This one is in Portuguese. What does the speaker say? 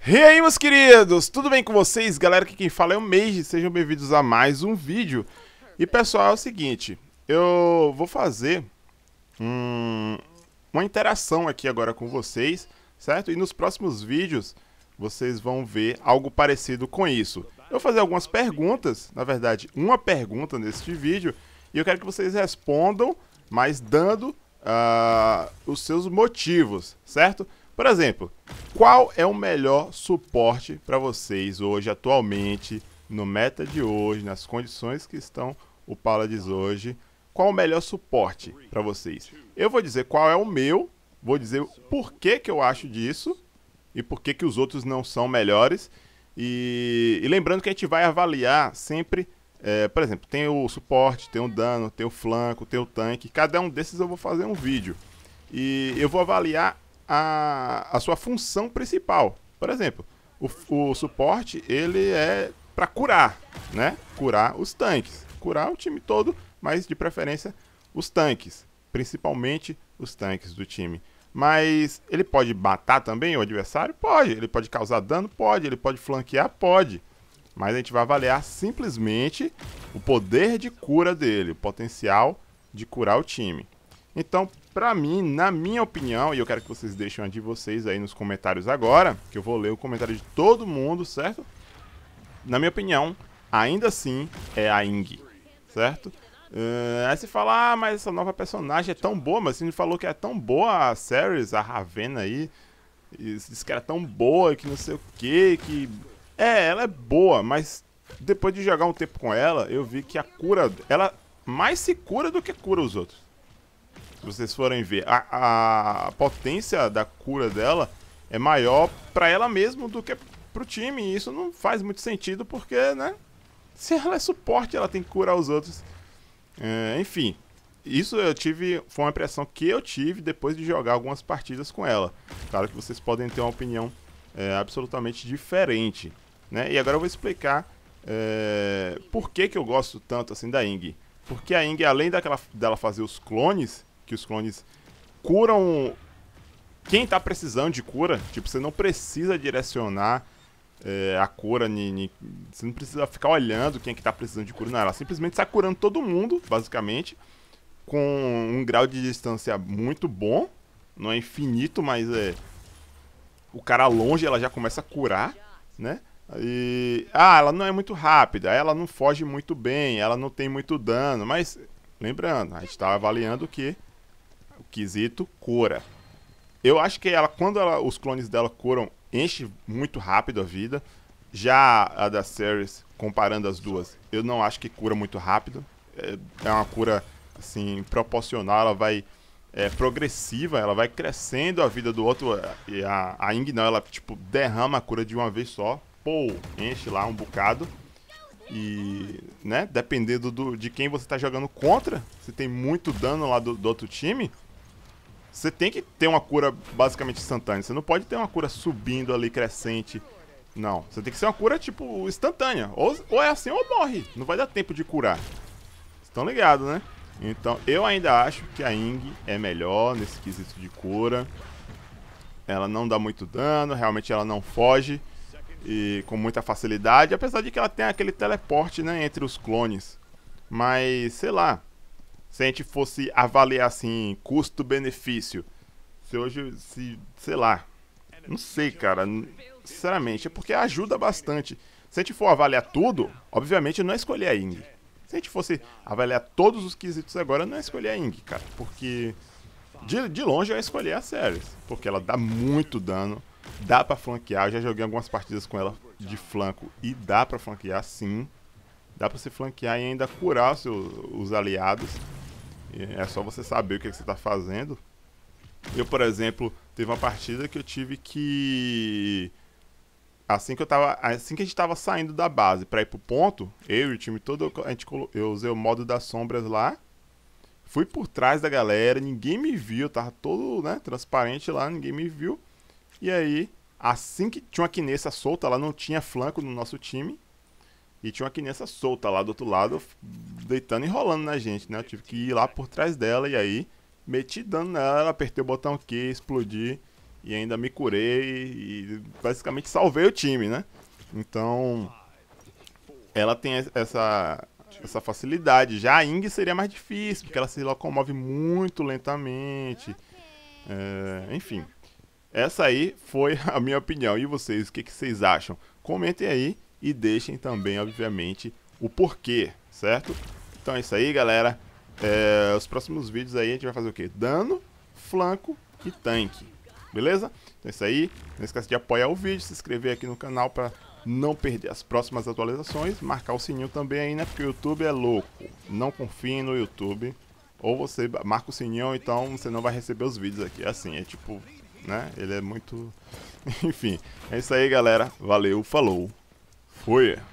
E aí, meus queridos, tudo bem com vocês? Galera, aqui quem fala é o Meiji, sejam bem-vindos a mais um vídeo. E pessoal, é o seguinte, eu vou fazer uma interação aqui agora com vocês, certo? E nos próximos vídeos vocês vão ver algo parecido com isso. Eu vou fazer algumas perguntas, na verdade, uma pergunta neste vídeo, e eu quero que vocês respondam, mas dando os seus motivos, certo? Por exemplo, qual é o melhor suporte para vocês hoje, atualmente, no meta de hoje, nas condições que estão o Paladins hoje? Qual o melhor suporte para vocês? Eu vou dizer qual é o meu, vou dizer por que que eu acho disso e por que que os outros não são melhores. E lembrando que a gente vai avaliar sempre, por exemplo, tem o suporte, tem o dano, tem o flanco, tem o tanque. Cada um desses eu vou fazer um vídeo. E eu vou avaliar a sua função principal. Por exemplo, o suporte ele é para curar, né? Curar os tanques, curar o time todo, mas de preferência os tanques, principalmente os tanques do time. Mas ele pode matar também o adversário? Pode. Ele pode causar dano? Pode. Ele pode flanquear? Pode. Mas a gente vai avaliar simplesmente o poder de cura dele, o potencial de curar o time. Então, pra mim, na minha opinião, e eu quero que vocês deixem a de vocês aí nos comentários agora, que eu vou ler o comentário de todo mundo, certo? Na minha opinião, ainda assim, é a Ing, certo? Aí você fala, mas essa nova personagem é tão boa, mas você me falou que é tão boa a Series, a Ravena aí, e disse que era tão boa, que não sei o que... ela é boa, mas depois de jogar um tempo com ela, eu vi que a cura, ela mais se cura do que cura os outros. Se vocês forem ver, a potência da cura dela é maior para ela mesma do que pro time. E isso não faz muito sentido porque, né? Se ela é suporte, ela tem que curar os outros. Enfim, isso foi uma impressão que eu tive depois de jogar algumas partidas com ela. Claro que vocês podem ter uma opinião absolutamente diferente, né? E agora eu vou explicar por que eu gosto tanto assim da Ing. Porque a Ing, além dela fazer os clones, que os clones curam quem tá precisando de cura. Tipo, você não precisa direcionar a cura, você não precisa ficar olhando quem é que tá precisando de cura, não. Ela simplesmente está curando todo mundo, basicamente, com um grau de distância muito bom. Não é infinito, mas o cara longe ela já começa a curar, né? E ela não é muito rápida, ela não foge muito bem, ela não tem muito dano, mas lembrando, a gente tá avaliando que o quesito cura. Eu acho que quando os clones dela curam, enche muito rápido a vida. Já a da Series, comparando as duas, eu não acho que cura muito rápido. É uma cura assim proporcional, ela vai progressiva, ela vai crescendo a vida do outro. E a Ing não, ela tipo derrama a cura de uma vez só. Pô, enche lá um bocado. E, né, dependendo de quem você está jogando contra, se tem muito dano lá do outro time, você tem que ter uma cura basicamente instantânea. Você não pode ter uma cura subindo ali, crescente. Não, você tem que ser uma cura, tipo, instantânea. Ou é assim ou morre. Não vai dar tempo de curar. Vocês estão ligados, né? Então, eu ainda acho que a Ing é melhor nesse quesito de cura. Ela não dá muito dano, realmente ela não foge e com muita facilidade. Apesar de que ela tem aquele teleporte, né, entre os clones. Mas, sei lá, se a gente fosse avaliar assim, custo-benefício, sei lá, não sei, cara, sinceramente, é porque ajuda bastante. Se a gente for avaliar tudo, obviamente eu não escolher a Ing. Se a gente fosse avaliar todos os quesitos agora, eu não ia escolher a Ing, cara, porque de longe eu ia escolher a Series, porque ela dá muito dano, dá pra flanquear. Eu já joguei algumas partidas com ela de flanco e dá pra flanquear, sim. Dá pra se flanquear e ainda curar os aliados. É só você saber o que você está fazendo. Eu, por exemplo, teve uma partida que eu tive que... Assim que a gente estava saindo da base para ir pro ponto, eu e o time todo, eu usei o modo das sombras lá. Fui por trás da galera, ninguém me viu, tava todo, né, transparente lá, ninguém me viu. E aí, assim que tinha uma Kinessa solta, ela não tinha flanco no nosso time. E tinha uma Kinessa solta lá do outro lado, deitando e rolando na gente, né? Eu tive que ir lá por trás dela e aí meti dano nela, apertei o botão Q, explodi e ainda me curei e basicamente salvei o time, né? Então, ela tem essa facilidade. Já a Ing seria mais difícil, porque ela se locomove muito lentamente. Enfim, essa aí foi a minha opinião. E vocês, o que vocês acham? Comentem aí e deixem também, obviamente, o porquê, certo? Então é isso aí, galera. Os próximos vídeos aí a gente vai fazer o quê? Dano, flanco e tanque. Beleza? Então é isso aí. Não esqueça de apoiar o vídeo, se inscrever aqui no canal para não perder as próximas atualizações. Marcar o sininho também aí, né? Porque o YouTube é louco. Não confie no YouTube. Ou você marca o sininho, então você não vai receber os vídeos aqui. É assim, é tipo, né? Ele é muito... Enfim, é isso aí, galera. Valeu, falou. Fui!